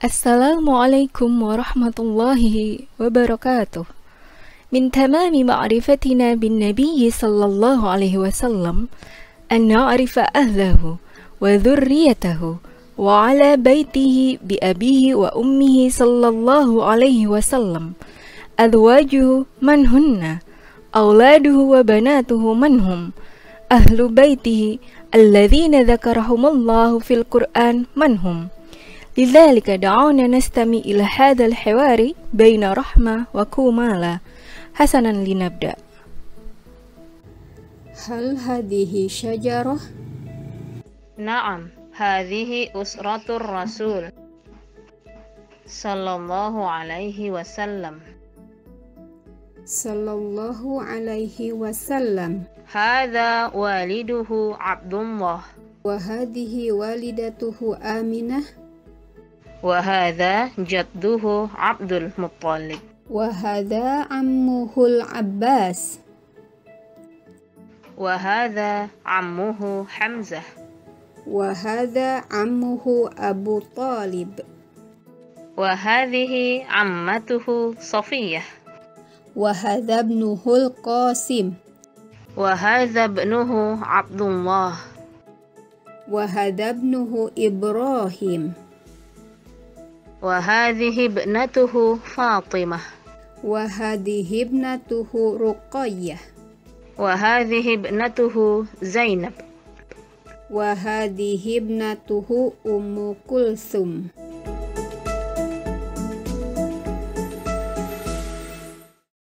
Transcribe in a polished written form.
Assalamualaikum warahmatullahi wabarakatuh. Min tamami ma'rifatina bin Nabi sallallahu alaihi wasallam an na'rifa ahlahu wa dhurriyyatahu wa ala baitihi bi abihi wa ummihi sallallahu alaihi wasallam, azwajuhu man hunna, awladuhu wa banatuhu man hum, ahlu baitihi alladhina dzakarahumullahu fil Qur'an man hum. لذلك دعونا نستمع إلى هذا الحوار بين رحمة وكمالة. حسنا لنبدأ. هل هذه شجرة؟ نعم، هذه أسرة الرسول صلى الله عليه وسلم. صلى الله عليه وسلم. هذا والده عبد الله، وهذه والدته آمنة، وهذا جده عبد المطلب، وهذا عمه العباس، وهذا عمه حمزة، وهذا عمه أبو طالب، وهذه عمته صفية، وهذا ابنه القاسم، وهذا ابنه عبد الله، وهذا ابنه إبراهيم، وهذه ابنته فاطمة، وهذه ابنته رقية، وهذه ابنته زينب، وهذه ابنته أم كلثوم.